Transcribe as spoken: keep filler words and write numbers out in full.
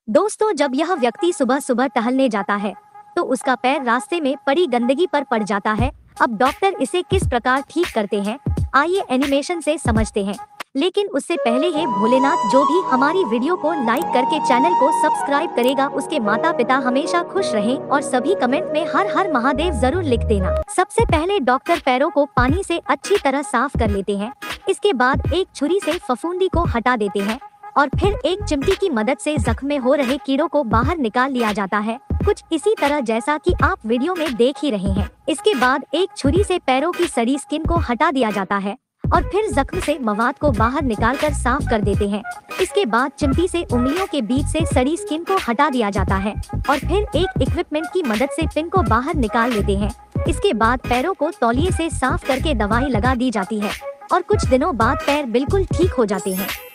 दोस्तों, जब यह व्यक्ति सुबह सुबह टहलने जाता है तो उसका पैर रास्ते में पड़ी गंदगी पर पड़ जाता है। अब डॉक्टर इसे किस प्रकार ठीक करते हैं, आइए एनिमेशन से समझते हैं। लेकिन उससे पहले हे भोलेनाथ, जो भी हमारी वीडियो को लाइक करके चैनल को सब्सक्राइब करेगा उसके माता पिता हमेशा खुश रहें और सभी कमेंट में हर हर महादेव जरूर लिख देना। सबसे पहले डॉक्टर पैरों को पानी से अच्छी तरह साफ कर लेते हैं। इसके बाद एक छुरी से फफूंदी को हटा देते हैं और फिर एक चिमटी की मदद से जख्म में हो रहे कीड़ों को बाहर निकाल लिया जाता है, कुछ इसी तरह जैसा कि आप वीडियो में देख ही रहे हैं। इसके बाद एक छुरी से पैरों की सड़ी स्किन को हटा दिया जाता है और फिर जख्म से मवाद को बाहर निकालकर साफ कर देते हैं। इसके बाद चिमटी से उंगलियों के बीच से सड़ी स्किन को हटा दिया जाता है और फिर एक इक्विपमेंट की मदद से पिन को बाहर निकाल लेते हैं। इसके बाद पैरों को तौलिए से साफ करके दवाई लगा दी जाती है और कुछ दिनों बाद पैर बिल्कुल ठीक हो जाते हैं।